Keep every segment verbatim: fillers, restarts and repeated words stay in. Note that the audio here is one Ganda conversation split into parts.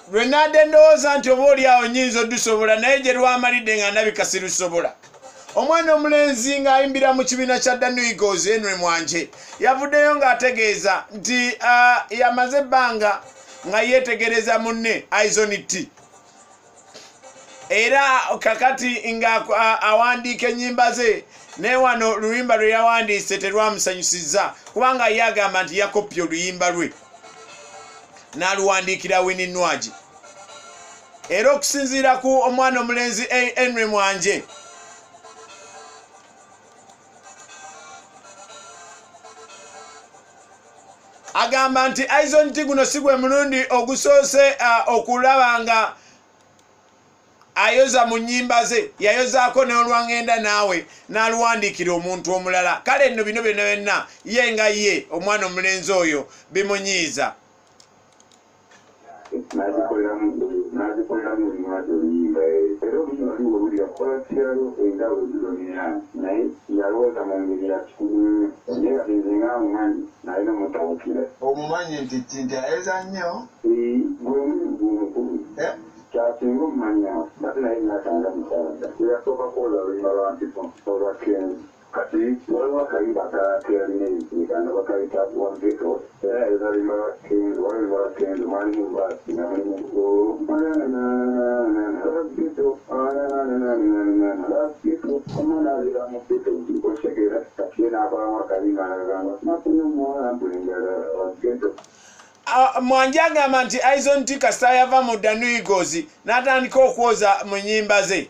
lwenadde ndowooza nti oba oli awo nnyinza odusobola naye gye lwamalidde nga ndabika sirusobola. Omwana omulenzi ng'ayimbira mu kibiina kya Danu Eagles Henry Mwanje yavuddeyo ng'ategeeza nti uh, yamaze ebbanga nga yeetegereza munne Aizon T. Era kakati nga uh, awandiika ennyimba ze ne wano oluyimba lwe yawandiise terwamusanyusizza kubanga ye agamba nti yakopya oluyimba lwe n'aluwandiikira Winnie Nwagi. Era okusinziira ku omwana omulenzi Henry Mwanje agamba nti Aizon T guno si gwe mulundi ogusoose uh, okulaba nga ayoza mu nnyimba ze, yayozaako n'olwangenda naawe n'aluwandiikira omuntu omulala. Kale nno bino byonna byonna ye nga ye omwana omulenzi oyo bimunyiiza. Omumanyi nti nti ayeza nnyo Kyasinga omumanya ate naye nakanga mukyala yasooka kwoza oluyimba lwa Ntipo olwa Kenzi. Kati waliwo akayimba akayalina ebisiikana bakayita Wageto era yayeza oluyimba lwa Kenzi oluyimba lwa Kenzi mwalimu baasi nga mulimu omwana alira mu Pito otegeera kati ye n'akolamu akayimba nagamba nafunye omuwala mpulengala Wageto. Uh, Mwanje agamba nti Aizon T kasita yava mu Danu Eagles n'atandika okwoza mu nnyimba ze.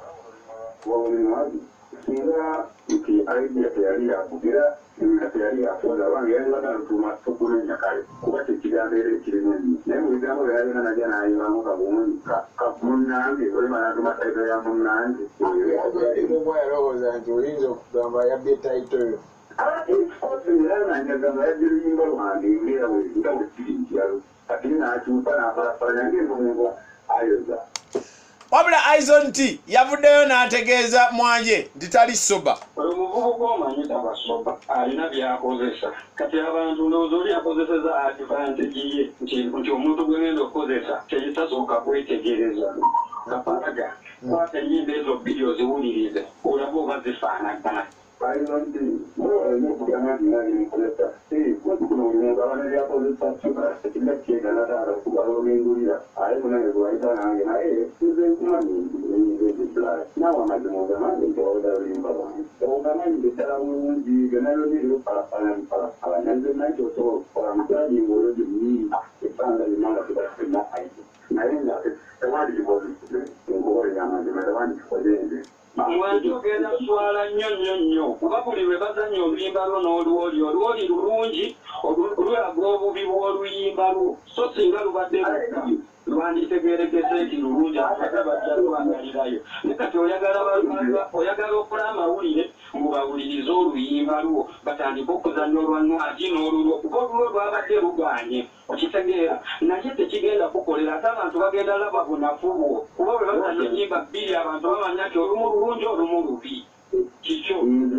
Singa nti idea teyali yakugira singa teyali yakola bange yali batalutuma tukulenya kale kuba tekigambo era ekirimu ennyo naye mu bigambo byalina najja nayibamu kabungi munnange olimanaatuma tayito ya munnange muba yalowooza nti oyinza okugamba yabye tayito yo. Nagamba yajja oluyimba lwange nga bwe kiri nkyalo kati n'akyuka n'apalapala ng'engomungo ayoza. Wabula Aizon T yavuddeyo n'ategeeza Mwanje nti tali soba. Omuvubuka omanyi taba soba alina by'akozesa. Kati abantu ndowooza oli akozeseza advantage ye nti omuntu gwegenda okukozesa tekitasooka kwetegereza. Kapalaga kwata ennyimba ezo bbiri oziwulirize olaba oba zifaanagana. Aizon T olina okugamba nti nali mukozesa kuno omuntu abana byakozesa ekirina kyegana taata okugala olwengulira aye munange gwayita nange naye nze nkumanyi ennyimba ezibulayi naawe amazima ogamanyi nti owolera oluyimba lwange ogamanyi ddala bulungi byonna byoniriwo palapala palapala nanze nakyo osobola okukola mutagi ngaolwo gyemnyimba ebbanga lyonna nga tebafena aite naye nga tewandikikoze enkubolera amazima tewandikikoze nze. Mwanje ogenda swala nnyo nnyo nnyo kuba buli lwe bazanya oluyimba lwo n'olwoli olwoli lulungi lulaga obubi bw'oluyimba lwo so singa lubadde lukka lwanditegeerekese nti lulungi ate bajja lwangalirayo ne kati oyagala okola amawulire mubawulirize oluyimba lwo batandika okuzanya olwannwagi n'olulwo kuba olulwo lwabadde luganye okitegeera naye tekigenda kukolera ate abantu bagenda laba bunafu bwo kuba bwe bazanya ennyimba bbiri abantu bamanya nti olumu lulungi olumu lubi kikyo.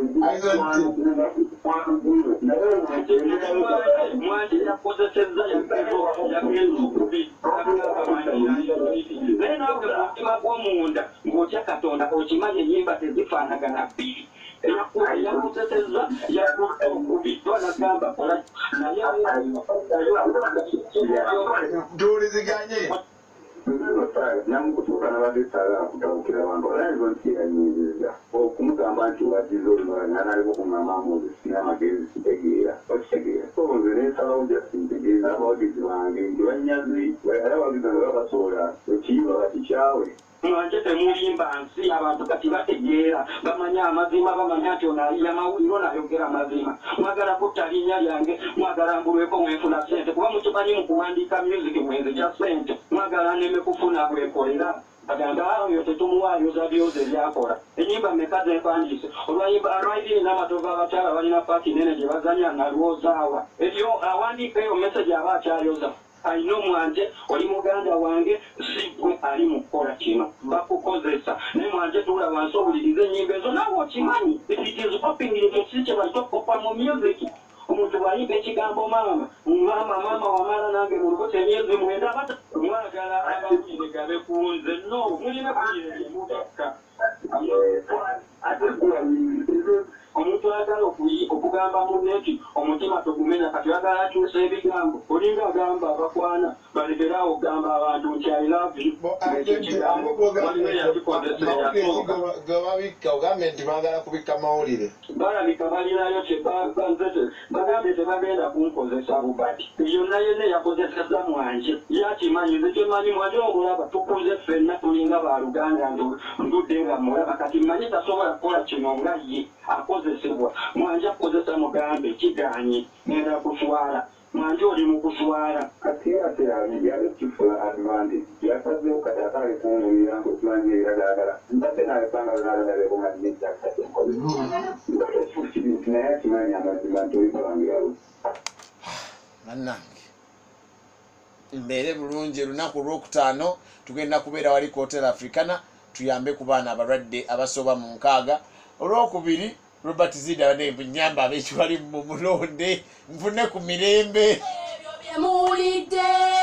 Mwanje yakozesezza yagenza okubi naye naawe mu mutima gw'omunda ng'otya Katonda okimanyi ennyimba tezifaanagana bbiri yakozesezza yakuba okubi twanagamba naye tuwuliziganye namukutuuka nabadesala akutabukira abantu Aizon T yanyiiziza okumugamba nti wagize olumala nanalimu okungamamu sina amagezi kitegeera okitegeera so nze nensalawo jasi ntegeeza abawagizi bange nti banyazi era abagizi nga babasobola ekiyimba bakikyawe. Mwanje temulimba nsi abantu kati bategeera bamanya amazima bamanya nti ono aliya mawulire ono ayogera amazima mwagala kutta linnya lyange mwagala mbulweko mwenfuna ssente kuba mukimanyi mu kuwandiika music mwenze kya ssente mwagala neme kufuna bwekolera bagamba oyo tetumuwaayoza byoze byakola ennyimba mmeka zenpandiise olwayimba alwaibiri n'amatovu abakyala balina paati nene gye bazanya nalwozaawa ebyo awandiika eyo message aba akyayoza alina Mwanje oli muganda wange si gwe ali mu kukola kino bakukozesa naye Mwanje tuula wansi owuliriza ennyimba ezo naawe okimanyi if it is popping in the system I don't pop mu music omuntu bw'ayimba ekigambo maama maama maama wamala nange mu lubuto emyezi mwenda abata mwagala abawulire gabe ku nze no mulina kuyire mubakka omuntu ayagala okugamba munneki omutima togumenya kati oyagala akyusa ebigambo olinga agamba abakwana balekerawo okugamba abantu nti I love you ekyo kigambo waliwo gababikka ogambe nti baagala kubikka mawulire balabika balinayo kyebanzete bagambye tebagenda kunkozesa bubati yonna yenna yakozeseza mwanje yakimanyi nze kyemanyi mwanje omulaba tukuze ffenna tulinga baluganda ndudde nga mulaba kati manyi tasobola kukola kino nga ye akozesebwa mwanje akozesa mugambe kiganye ngenda kuswala mwanje oli mu kuswala kati ate yabe kifula advantage yasazeewo kati atale kuwulira ng'okimanyi eragagala mbadde nalekanga lwalalabe kumadinekyakkati naye akimanyi amazima nti oyibalangirawo bannange mbeere bulungi olunaku olwokutaano tugenda kubeera wali ku Hotel Africana tuyambe ku baana abalwadde abasoba mu nkaaga olwokubiri Robert Zida wadde bunyamba abekiwali mu mulonde nfune ku mirembe ebyo bye muwulidde